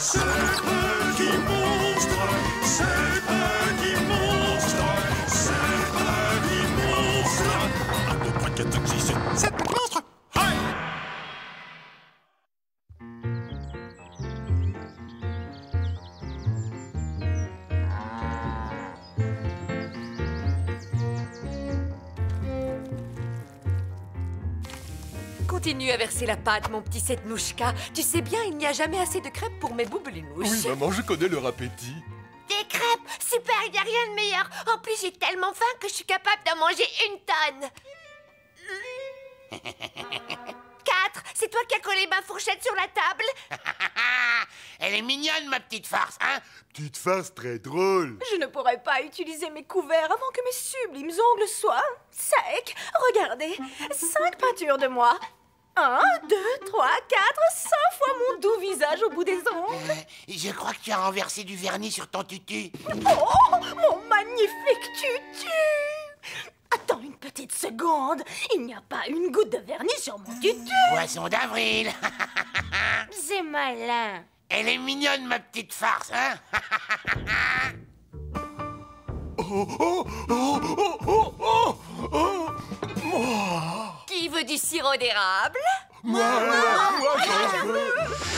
Ce petit monstre, ce petit monstre, ce petit monstre. 1, 2, 3, 4, 5, 6, 7 petits monstres. Hi! Continue à verser la pâte, mon petit Setnouchka. Tu sais bien, il n'y a jamais assez de crêpes pour mes boublinouches. Oui, maman, je connais leur appétit. Des crêpes, super, il n'y a rien de meilleur. En plus, j'ai tellement faim que je suis capable d'en manger 1 tonne. 4, c'est toi qui as collé ma fourchette sur la table? Elle est mignonne, ma petite farce, hein? Petite farce très drôle. Je ne pourrais pas utiliser mes couverts avant que mes sublimes ongles soient secs. Regardez, 5 peintures de moi. 1, 2, 3, 4, 5 fois mon doux visage au bout des ongles. Je crois que tu as renversé du vernis sur ton tutu. Oh, mon magnifique tutu! Attends une petite seconde. Il n'y a pas une goutte de vernis sur mon tutu. Poisson d'avril. C'est malin. Elle est mignonne, ma petite farce, hein? Oh, oh, oh, oh, oh, oh, oh. Qui veut du sirop d'érable? Moi, j'en veux.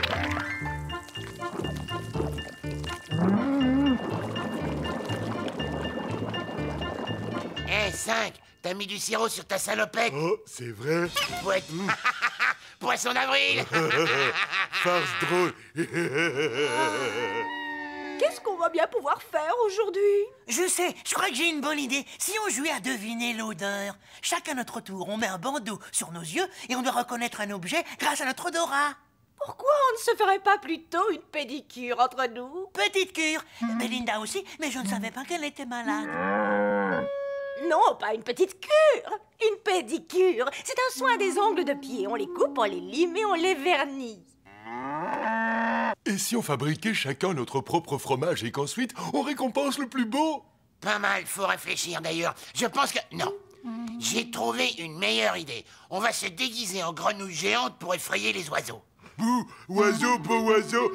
Hé, 5, t'as mis du sirop sur ta salopette. Oh, c'est vrai. Pouette. Poisson d'avril. Farce drôle. Qu'est-ce qu'on va bien pouvoir faire aujourd'hui? Je sais, je crois que j'ai une bonne idée. Si on jouait à deviner l'odeur, chacun notre tour, on met un bandeau sur nos yeux et on doit reconnaître un objet grâce à notre odorat. Pourquoi on ne se ferait pas plutôt une pédicure entre nous? Petite cure. Belinda aussi, mais je ne savais pas qu'elle était malade. Non, pas une petite cure, une pédicure. C'est un soin des ongles de pied. On les coupe, on les lime et on les vernit. Et si on fabriquait chacun notre propre fromage et qu'ensuite on récompense le plus beau? Pas mal, faut réfléchir d'ailleurs. Je pense que... Non. J'ai trouvé une meilleure idée. On va se déguiser en grenouille géante pour effrayer les oiseaux. Bouh, oiseau, beau oiseau.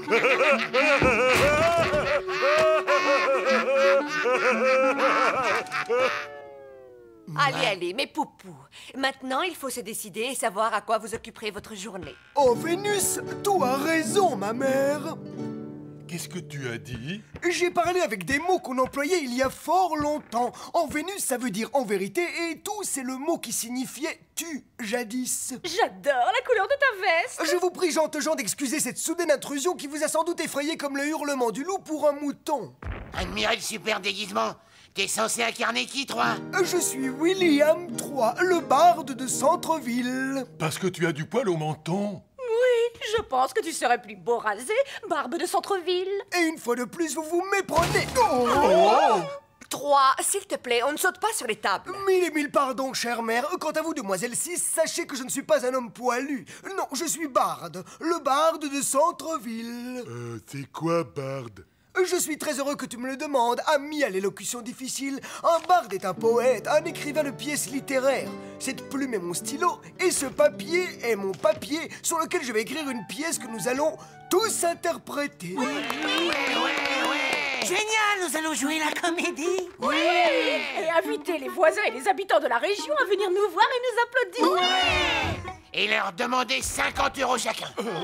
Allez, allez, mes poupous. Maintenant, il faut se décider et savoir à quoi vous occuperez votre journée. Oh, Vénus, tu as raison, ma mère. Qu'est-ce que tu as dit? J'ai parlé avec des mots qu'on employait il y a fort longtemps. En Vénus, ça veut dire en vérité, et tout, c'est le mot qui signifiait tu, jadis. J'adore la couleur de ta veste. Je vous prie, Jean d'excuser cette soudaine intrusion qui vous a sans doute effrayé comme le hurlement du loup pour un mouton. Admirez le super déguisement. T'es censé incarner qui, toi? Je suis William III, le barde de Centreville. Parce que tu as du poil au menton. Oui, je pense que tu serais plus beau rasé, barbe de centre-ville. Et une fois de plus, vous vous méprenez. Oh 3, s'il te plaît, on ne saute pas sur les tables. Mille et mille pardons, chère mère. Quant à vous, demoiselle 6, sachez que je ne suis pas un homme poilu. Non, je suis barde, le barde de Centreville. C'est quoi, barde? Je suis très heureux que tu me le demandes, ami à l'élocution difficile. Un barde est un poète, un écrivain de pièces littéraires. Cette plume est mon stylo, et ce papier est mon papier sur lequel je vais écrire une pièce que nous allons tous interpréter. Génial, nous allons jouer la comédie. Oui. Et inviter les voisins et les habitants de la région à venir nous voir et nous applaudir. Et leur demander 50 € chacun.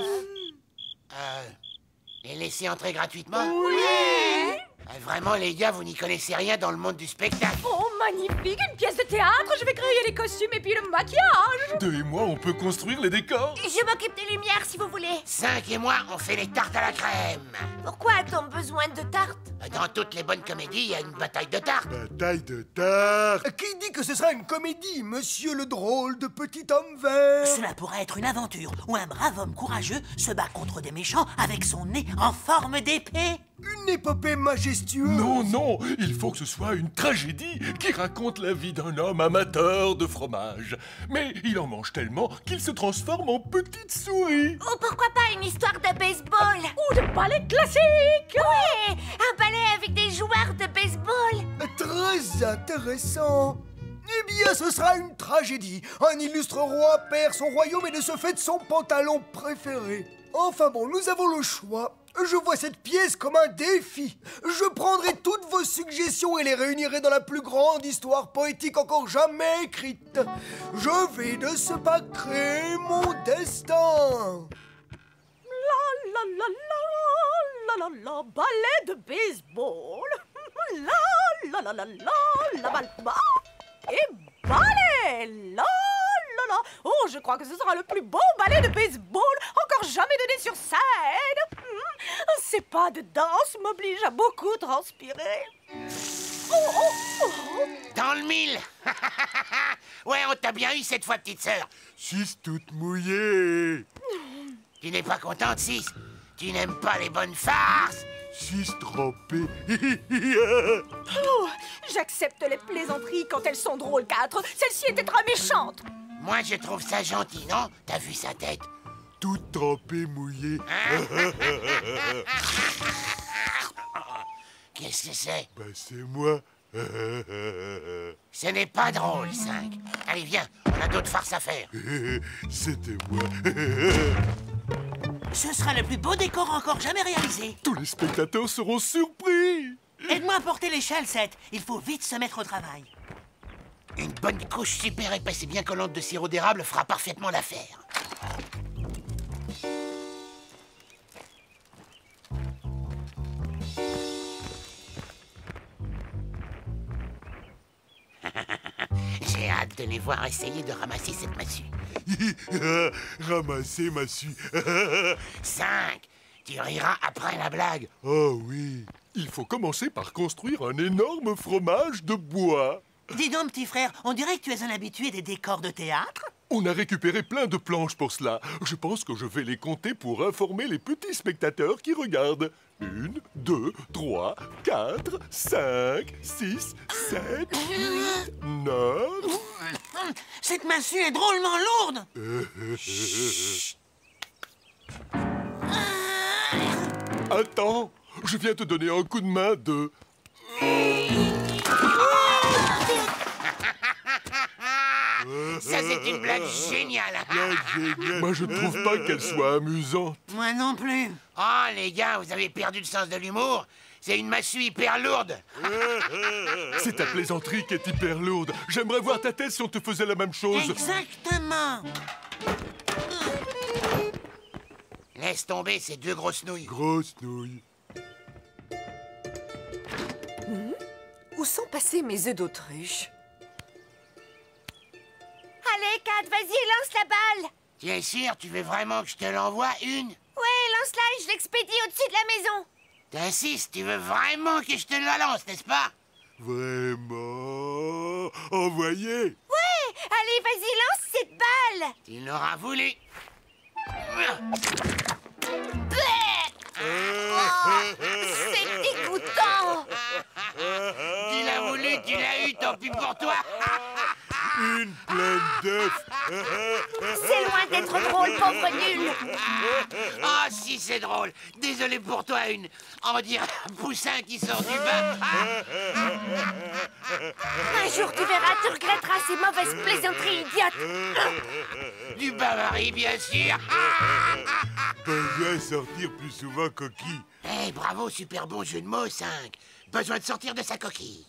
Les laisser entrer gratuitement? Oui. Vraiment, les gars, vous n'y connaissez rien dans le monde du spectacle. Oh, magnifique, une pièce de théâtre. Je vais créer les costumes et puis le maquillage. 2 et moi, on peut construire les décors. Je m'occupe des lumières si vous voulez. 5 et moi, on fait les tartes à la crème. Pourquoi a-t-on besoin de tartes? Dans toutes les bonnes comédies, il y a une bataille de tartes. Bataille de tarte. Qui dit que ce sera une comédie, monsieur le drôle de petit homme vert? Cela pourrait être une aventure où un brave homme courageux se bat contre des méchants avec son nez en forme d'épée. Une épopée majestueuse. Non, non, il faut que ce soit une tragédie qui raconte la vie d'un homme amateur de fromage. Mais il en mange tellement qu'il se transforme en petite souris. Ou pourquoi pas une histoire de baseball? Ou de ballet classique. Oui, un ballet avec des joueurs de baseball. Très intéressant. Eh bien, ce sera une tragédie. Un illustre roi perd son royaume et de ce fait son pantalon préféré. Enfin bon, nous avons le choix. Je vois cette pièce comme un défi. Je prendrai toutes vos suggestions et les réunirai dans la plus grande histoire poétique encore jamais écrite. Je vais de ce pas créer mon destin. La la la la la la, ballet de baseball. La la la la la, la balle bas et ballet. La la la. Oh, je crois que ce sera le plus beau ballet de baseball encore jamais donné sur scène. Ces pas de danse m'obligent à beaucoup transpirer. Oh, oh, oh. Dans le mille. Ouais, on t'a bien eu cette fois, petite sœur. Sis toute mouillée. Tu n'es pas contente, Sis? Tu n'aimes pas les bonnes farces? Sis trempée. Oh, j'accepte les plaisanteries quand elles sont drôles, 4. Celle-ci était très méchante. Moi, je trouve ça gentil, non? T'as vu sa tête? Toute trempée, mouillée. Qu'est-ce que c'est? Bah, c'est moi. Ce n'est pas drôle, 5. Allez, viens, on a d'autres farces à faire. C'était moi. Ce sera le plus beau décor encore jamais réalisé. Tous les spectateurs seront surpris. Aide-moi à porter l'échelle, Seth. Il faut vite se mettre au travail. Une bonne couche super épaisse et bien collante de sirop d'érable fera parfaitement l'affaire. J'ai hâte de les voir essayer de ramasser cette massue. Ramasser massue. 5. Tu riras après la blague. Oh oui. Il faut commencer par construire un énorme fromage de bois. Dis donc, petit frère, on dirait que tu es un habitué des décors de théâtre. On a récupéré plein de planches pour cela. Je pense que je vais les compter pour informer les petits spectateurs qui regardent. 1, 2, 3, 4, 5, 6, 7, 8, 9... Cette massue est drôlement lourde. Attends, je viens te donner un coup de main de... Ça, c'est une blague géniale. Moi, je ne trouve pas qu'elle soit amusante. Moi non plus. Oh, les gars, vous avez perdu le sens de l'humour. C'est une massue hyper lourde. C'est ta plaisanterie qui est hyper lourde. J'aimerais voir ta tête si on te faisait la même chose. Exactement. Laisse tomber ces deux grosses nouilles. Grosse nouille. Où sont passés mes œufs d'autruche? Allez, Kat, vas-y, lance la balle. Tu es sûr? Tu veux vraiment que je te l'envoie une? Ouais, lance-la et je l'expédie au-dessus de la maison. T'insistes, tu veux vraiment que je te la lance, n'est-ce pas? Vraiment? Envoyez. Ouais, allez, vas-y, lance cette balle. Tu l'auras voulu. C'est dégoûtant. Tu l'as voulu, tu l'as eu, tant pis pour toi. Une pleine d'œufs. C'est loin d'être drôle, pauvre nul. Ah, si, c'est drôle. Désolé pour toi, on dirait un poussin qui sort du bain. Un jour, tu verras, tu regretteras ces mauvaises plaisanteries idiotes. Du bain-marie, bien sûr. Besoin de sortir plus souvent, coquille. Eh, bravo, super bon jeu de mots, 5. Besoin de sortir de sa coquille.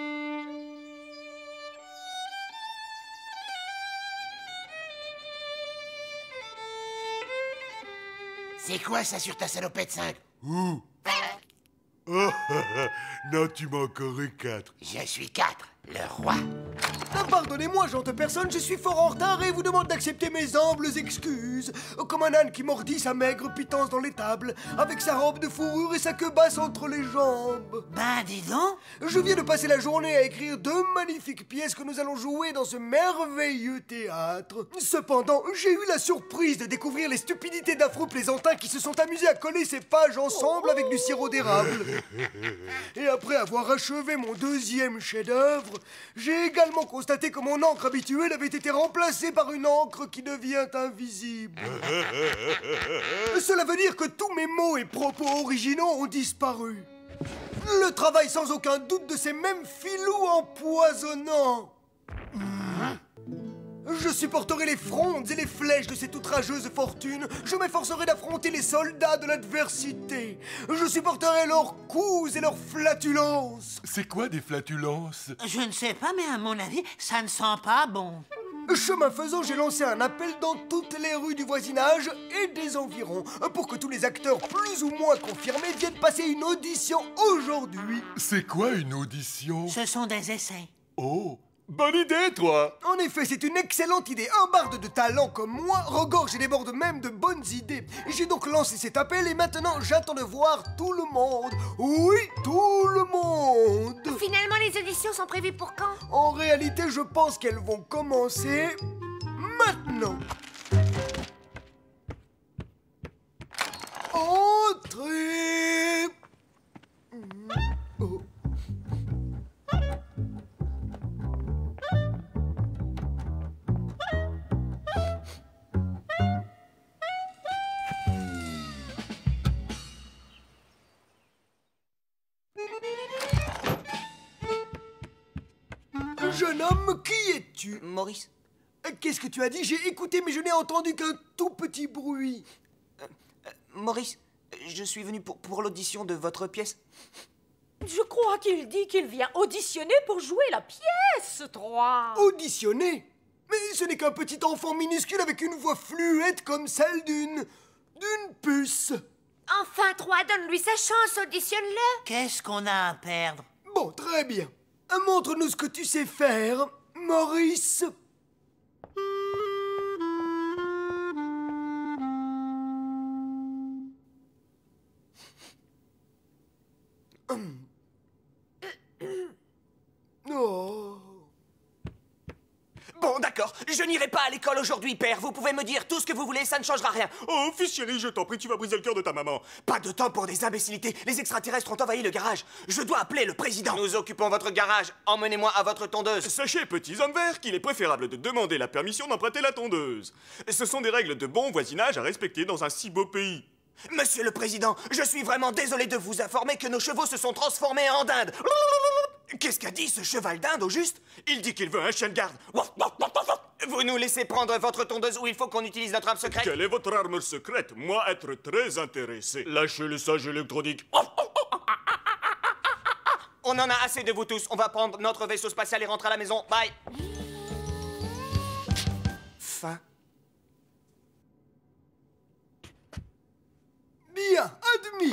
C'est quoi ça sur ta salopette, 5? Ouh. Oh, non, tu m'as encore eu 4. Je suis 4, le roi. Pardonnez-moi, gentille personne, je suis fort en retard et vous demande d'accepter mes humbles excuses. Comme un âne qui mordit sa maigre pitance dans l'étable, avec sa robe de fourrure et sa queue basse entre les jambes. Ben, dis donc. Je viens de passer la journée à écrire 2 magnifiques pièces que nous allons jouer dans ce merveilleux théâtre. Cependant, j'ai eu la surprise de découvrir les stupidités d'affreux plaisantins qui se sont amusés à coller ces pages ensemble avec du sirop d'érable. Et après avoir achevé mon 2e chef-d'œuvre, j'ai également constaté que mon encre habituelle avait été remplacée par une encre qui devient invisible. Cela veut dire que tous mes mots et propos originaux ont disparu. Le travail sans aucun doute de ces mêmes filous empoisonnants. Je supporterai les frondes et les flèches de cette outrageuse fortune. Je m'efforcerai d'affronter les soldats de l'adversité. Je supporterai leurs coups et leurs flatulences. C'est quoi des flatulences? Je ne sais pas, mais à mon avis, ça ne sent pas bon. Chemin faisant, j'ai lancé un appel dans toutes les rues du voisinage et des environs pour que tous les acteurs plus ou moins confirmés viennent passer une audition aujourd'hui. C'est quoi une audition? Ce sont des essais. Oh, bonne idée, toi! En effet, c'est une excellente idée. Un barde de talent comme moi regorge et déborde même de bonnes idées. J'ai donc lancé cet appel et maintenant j'attends de voir tout le monde. Oui, tout le monde. Finalement, les auditions sont prévues pour quand? En réalité, je pense qu'elles vont commencer maintenant. Entrez. Oh. Jeune homme, qui es-tu? Maurice, Qu'est-ce que tu as dit? J'ai écouté, mais je n'ai entendu qu'un tout petit bruit. Maurice, je suis venu pour l'audition de votre pièce. Je crois qu'il dit qu'il vient auditionner pour jouer la pièce 3. Auditionner? Mais ce n'est qu'un petit enfant minuscule avec une voix fluette comme celle d'une puce. Enfin, 3, donne-lui sa chance, auditionne-le. Qu'est-ce qu'on a à perdre? Bon, très bien. Montre-nous ce que tu sais faire, Maurice. Oh. Bon, d'accord, je n'irai pas à l'école aujourd'hui, père. Vous pouvez me dire tout ce que vous voulez, ça ne changera rien. Oh, fils chéri, je t'en prie, tu vas briser le cœur de ta maman. Pas de temps pour des imbécilités. Les extraterrestres ont envahi le garage. Je dois appeler le président. Nous occupons votre garage. Emmenez-moi à votre tondeuse. Sachez, petits hommes verts, qu'il est préférable de demander la permission d'emprunter la tondeuse. Ce sont des règles de bon voisinage à respecter dans un si beau pays. Monsieur le président, je suis vraiment désolé de vous informer que nos chevaux se sont transformés en dinde. Qu'est-ce qu'a dit ce cheval d'Inde au juste? Il dit qu'il veut un chien de garde. Vous nous laissez prendre votre tondeuse ou il faut qu'on utilise notre arme secrète? Quelle est votre arme secrète? Moi, être très intéressé. Lâchez le sage électronique. On en a assez de vous tous. On va prendre notre vaisseau spatial et rentrer à la maison. Bye. Fin. Bien, admis.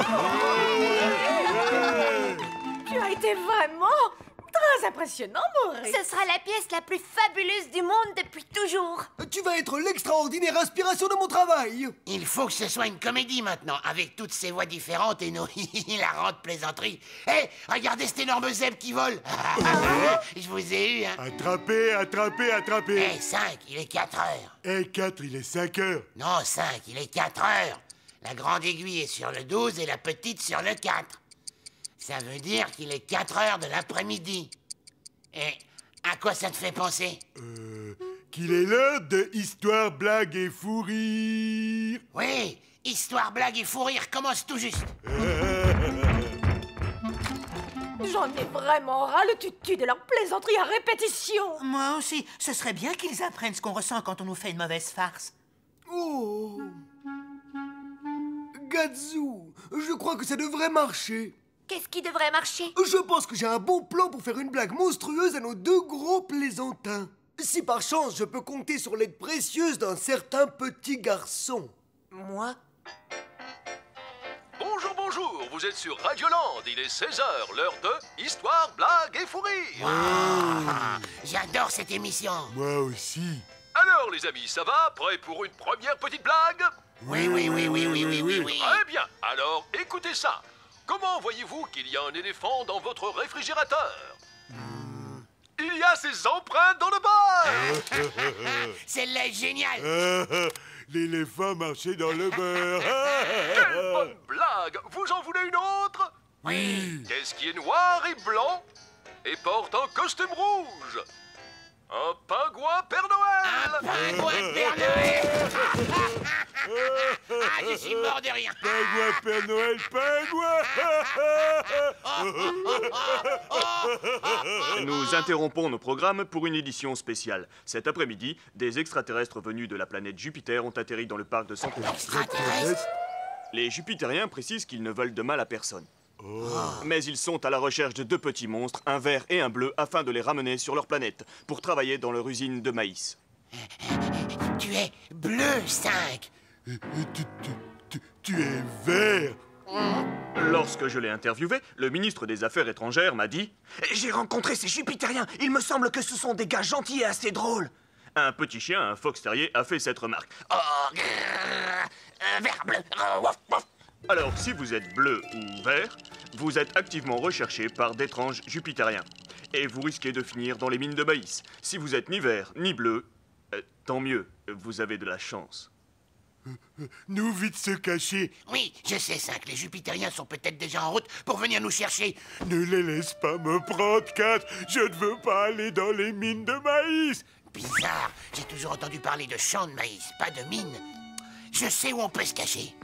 Tu as été vraiment très impressionnant, Maurice. Ce sera la pièce la plus fabuleuse du monde depuis toujours. Tu vas être l'extraordinaire inspiration de mon travail. Il faut que ce soit une comédie maintenant, avec toutes ces voix différentes et nos hilarantes plaisanteries. Hé, regardez cet énorme zèbre qui vole. Je vous ai eu, hein. Attrapé, attrapé, attrapé. Hé, 5, il est 4 heures. Et 4, il est 5 heures. Non, 5, il est 4 heures. La grande aiguille est sur le 12 et la petite sur le 4. Ça veut dire qu'il est 4 heures de l'après-midi. Et à quoi ça te fait penser? Qu'il est l'heure de histoire, blague et fou rire. Oui, histoire, blague et fou rire commence tout juste. J'en ai vraiment ras le tutu de leur plaisanterie à répétition. Moi aussi, ce serait bien qu'ils apprennent ce qu'on ressent quand on nous fait une mauvaise farce. Oh. Gazou, je crois que ça devrait marcher. Qu'est-ce qui devrait marcher? Je pense que j'ai un bon plan pour faire une blague monstrueuse à nos deux gros plaisantins. Si par chance je peux compter sur l'aide précieuse d'un certain petit garçon. Moi? Bonjour, bonjour, vous êtes sur Radioland, il est 16h, l'heure de Histoire, blague et fou rire. J'adore cette émission. Moi aussi. Alors les amis, ça va? Prêt pour une première petite blague? Oui. Très bien, alors écoutez ça. Comment voyez-vous qu'il y a un éléphant dans votre réfrigérateur? Il y a ses empreintes dans le bol. Celle-là est géniale. L'éléphant marchait dans le beurre. Quelle bonne blague! Vous en voulez une autre? Oui. Qu'est-ce qui est noir et blanc et porte un costume rouge? Un pingouin Père Noël. Un pingouin Père Noël. Ah, je suis mort de rien. Pingouin Père Noël, pingouin. Nous interrompons nos programmes pour une édition spéciale. Cet après-midi, des extraterrestres venus de la planète Jupiter ont atterri dans le parc de Santé. Extraterrestre. Les Jupitériens précisent qu'ils ne veulent de mal à personne. Mais ils sont à la recherche de 2 petits monstres, un vert et un bleu, afin de les ramener sur leur planète pour travailler dans leur usine de maïs. Tu es bleu, 5. Tu es vert. Lorsque je l'ai interviewé, le ministre des Affaires étrangères m'a dit « J'ai rencontré ces Jupitériens, il me semble que ce sont des gars gentils et assez drôles. » Un petit chien, un fox terrier, a fait cette remarque. « Oh, vert, bleu. Wouf, wouf. » Alors, si vous êtes bleu ou vert, vous êtes activement recherché par d'étranges Jupitériens. Et vous risquez de finir dans les mines de maïs. Si vous êtes ni vert ni bleu, tant mieux, vous avez de la chance. Nous vite se cacher. Oui, je sais, 5. Les Jupitériens sont peut-être déjà en route pour venir nous chercher. Ne les laisse pas me prendre, 4. Je ne veux pas aller dans les mines de maïs. Bizarre, j'ai toujours entendu parler de champs de maïs, pas de mines. Je sais où on peut se cacher.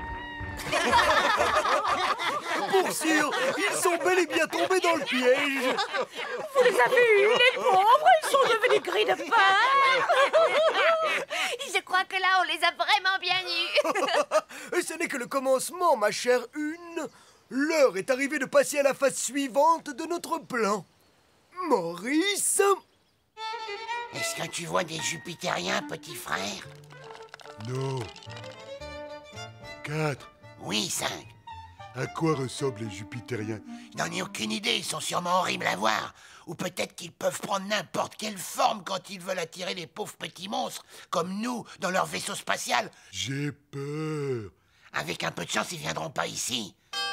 Pour sûr, ils sont bel et bien tombés dans le piège. Vous les avez eus, les pauvres. Ils sont devenus gris de peur. Je crois que là, on les a vraiment bien eus. Et ce n'est que le commencement, ma chère Une. L'heure est arrivée de passer à la phase suivante de notre plan. Maurice? Est-ce que tu vois des Jupitériens, petit frère? Non. 4. Oui, 5. À quoi ressemblent les Jupitériens? Je n'en ai aucune idée, ils sont sûrement horribles à voir. Ou peut-être qu'ils peuvent prendre n'importe quelle forme quand ils veulent attirer les pauvres petits monstres, comme nous, dans leur vaisseau spatial. J'ai peur. Avec un peu de chance, ils viendront pas ici.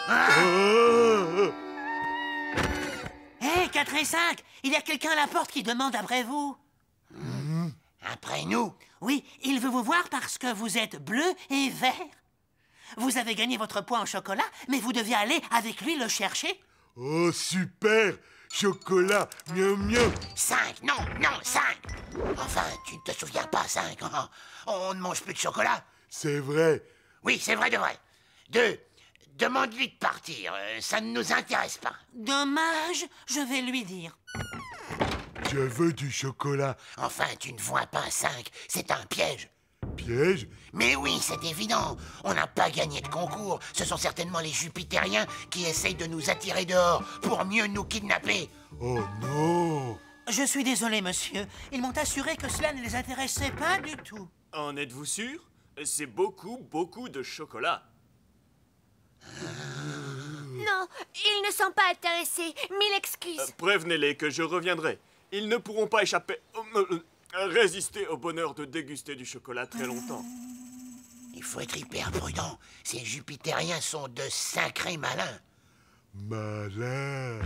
Hé, 4 et 5, il y a quelqu'un à la porte qui demande après vous. Après nous? Oui, il veut vous voir parce que vous êtes bleu et vert. Vous avez gagné votre point en chocolat, mais vous devez aller avec lui le chercher. Oh, super! Chocolat, miam miam. 5, non, 5. Enfin, tu ne te souviens pas, 5. On ne mange plus de chocolat. C'est vrai. Oui, c'est vrai de vrai. 2, demande-lui de partir. Ça ne nous intéresse pas. Dommage, je vais lui dire. Je veux du chocolat. Enfin, tu ne vois pas, 5. C'est un piège. Piège? Mais oui, c'est évident. On n'a pas gagné de concours. Ce sont certainement les Jupitériens qui essayent de nous attirer dehors pour mieux nous kidnapper. Oh non! Je suis désolé, monsieur. Ils m'ont assuré que cela ne les intéressait pas du tout. En êtes-vous sûr? C'est beaucoup, beaucoup de chocolat. Non, ils ne sont pas intéressés. Mille excuses. Prévenez-les que je reviendrai. Ils ne pourront pas échapper... résister au bonheur de déguster du chocolat très longtemps. Il faut être hyper prudent. Ces Jupitériens sont de sacrés malins. Malin.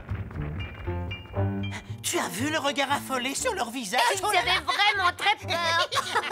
Tu as vu le regard affolé sur leur visage? Ils avaient vraiment très peur.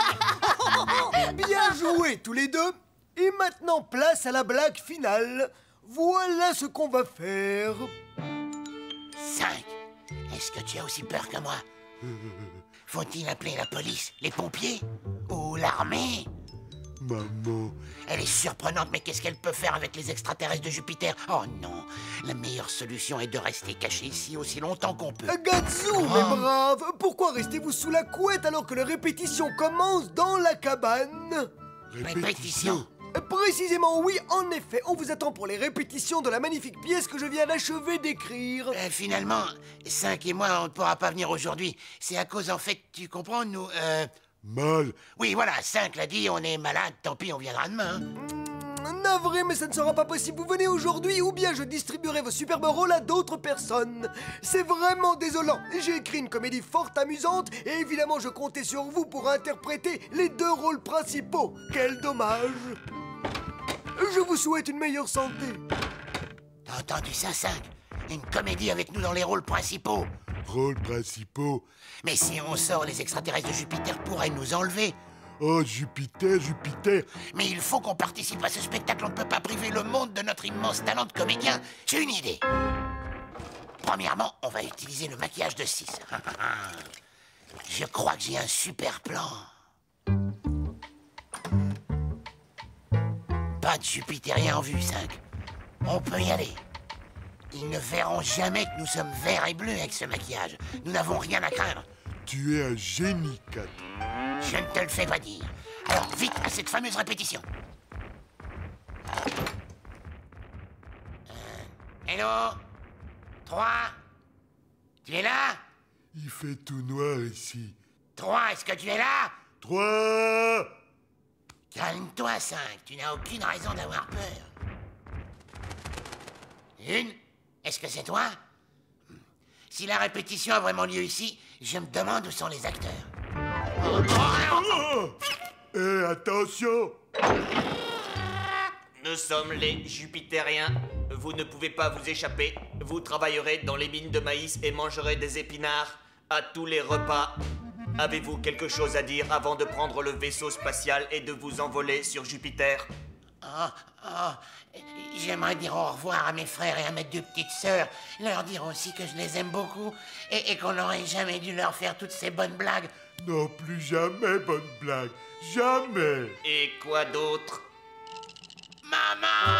Bien joué tous les deux. Et maintenant, place à la blague finale. Voilà ce qu'on va faire. 5. Est-ce que tu as aussi peur que moi? Faut-il appeler la police, les pompiers ou l'armée? Maman. Elle est surprenante, mais qu'est-ce qu'elle peut faire avec les extraterrestres de Jupiter? Oh non, la meilleure solution est de rester caché ici aussi longtemps qu'on peut. Gatsu, mes braves, pourquoi restez-vous sous la couette alors que les répétitions commencent dans la cabane? Répétition. Précisément, oui, en effet, on vous attend pour les répétitions de la magnifique pièce que je viens d'achever d'écrire. Finalement, 5 et moi, on ne pourra pas venir aujourd'hui. C'est à cause, en fait, tu comprends, nous, Mal. Oui, voilà, 5 l'a dit, on est malade, tant pis, on viendra demain. Navré, mais ça ne sera pas possible. Vous venez aujourd'hui ou bien je distribuerai vos superbes rôles à d'autres personnes. C'est vraiment désolant. J'ai écrit une comédie fort amusante et évidemment je comptais sur vous pour interpréter les 2 rôles principaux. Quel dommage. Je vous souhaite une meilleure santé. T'as entendu ça, 5? Une comédie avec nous dans les rôles principaux. Rôles principaux. Mais si on sort, les extraterrestres de Jupiter pourraient nous enlever. Oh, Jupiter, Jupiter. Mais il faut qu'on participe à ce spectacle. On ne peut pas priver le monde de notre immense talent de comédien. J'ai une idée. Premièrement, on va utiliser le maquillage de 6. Je crois que j'ai un super plan. Pas de Jupitérien en vue, 5. On peut y aller. Ils ne verront jamais que nous sommes verts et bleus avec ce maquillage. Nous n'avons rien à craindre. Tu es un génie, 4. Je ne te le fais pas dire. Alors, vite à cette fameuse répétition. Hello 3. Tu es là? Il fait tout noir ici. 3, est-ce que tu es là? 3. Calme-toi, 5. Tu n'as aucune raison d'avoir peur. 1. Est-ce que c'est toi? Si la répétition a vraiment lieu ici, je me demande où sont les acteurs. Eh, attention! Nous sommes les Jupitériens. Vous ne pouvez pas vous échapper. Vous travaillerez dans les mines de maïs et mangerez des épinards à tous les repas. Avez-vous quelque chose à dire avant de prendre le vaisseau spatial et de vous envoler sur Jupiter? J'aimerais dire au revoir à mes frères et à mes 2 petites sœurs. Leur dire aussi que je les aime beaucoup et qu'on n'aurait jamais dû leur faire toutes ces bonnes blagues. Non, plus jamais bonne blague. Jamais. Et quoi d'autre? Maman!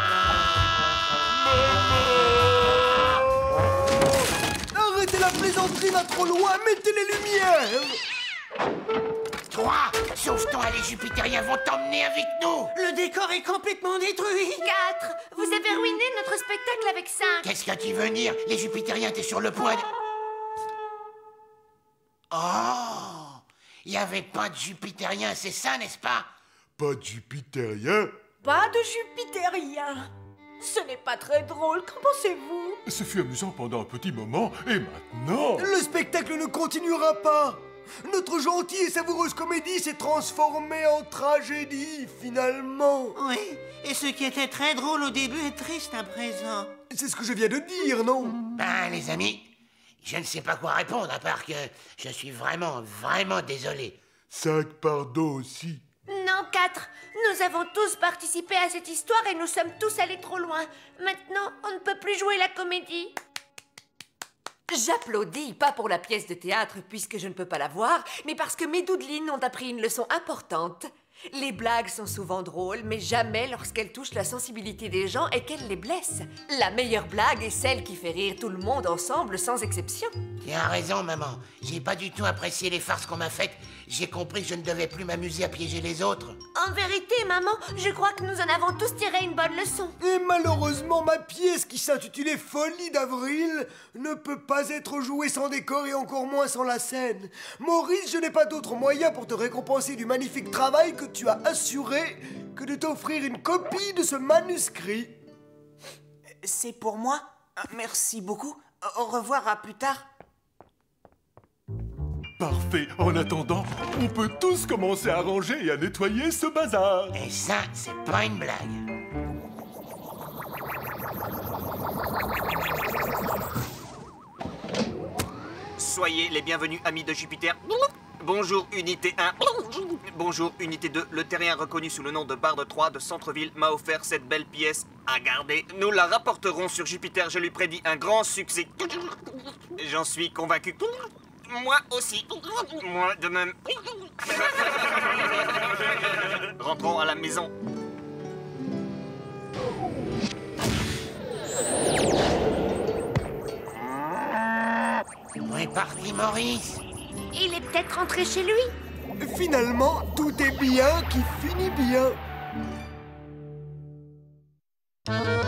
Arrêtez la plaisanterie, va trop loin, mettez les lumières! 3, sauve-toi, les Jupitériens vont t'emmener avec nous! Le décor est complètement détruit. 4. Vous avez ruiné notre spectacle avec 5. Qu'est-ce que tu veux dire? Les Jupitériens étaient sur le point de... Oh! Il n'y avait pas de Jupitériens, c'est ça, n'est-ce pas? Pas de Jupitérien? Pas de Jupitérien. Ce n'est pas très drôle, qu'en pensez-vous? Ce fut amusant pendant un petit moment, et maintenant... Le spectacle ne continuera pas! Notre gentille et savoureuse comédie s'est transformée en tragédie, finalement. Oui, et ce qui était très drôle au début est triste à présent. C'est ce que je viens de dire, non? Ben, les amis, je ne sais pas quoi répondre, à part que je suis vraiment désolé. 5 pardon aussi. Non, 4. Nous avons tous participé à cette histoire et nous sommes tous allés trop loin. Maintenant, on ne peut plus jouer la comédie. J'applaudis, pas pour la pièce de théâtre puisque je ne peux pas la voir, mais parce que mes doudelines ont appris une leçon importante. Les blagues sont souvent drôles, mais jamais lorsqu'elles touchent la sensibilité des gens et qu'elles les blessent. La meilleure blague est celle qui fait rire tout le monde ensemble, sans exception. Tu as raison, maman. J'ai pas du tout apprécié les farces qu'on m'a faites. J'ai compris que je ne devais plus m'amuser à piéger les autres. En vérité, maman, je crois que nous en avons tous tiré une bonne leçon. Et malheureusement, ma pièce qui s'intitulait Folie d'avril ne peut pas être jouée sans décor et encore moins sans la scène. Maurice, je n'ai pas d'autre moyen pour te récompenser du magnifique travail que tu as assuré que de t'offrir une copie de ce manuscrit. C'est pour moi? Merci beaucoup. Au revoir, à plus tard. Parfait. En attendant, on peut tous commencer à ranger et à nettoyer ce bazar. Et ça, c'est pas une blague. Soyez les bienvenus, amis de Jupiter. Bonjour, unité 1. Bonjour, unité 2. Le terrien reconnu sous le nom de Barde 3 de Centreville m'a offert cette belle pièce à garder. Nous la rapporterons sur Jupiter. Je lui prédis un grand succès. J'en suis convaincu. Moi aussi. Moi de même. Rentrons à la maison. Où est parti Maurice? Il est peut-être rentré chez lui. Finalement, tout est bien qui finit bien.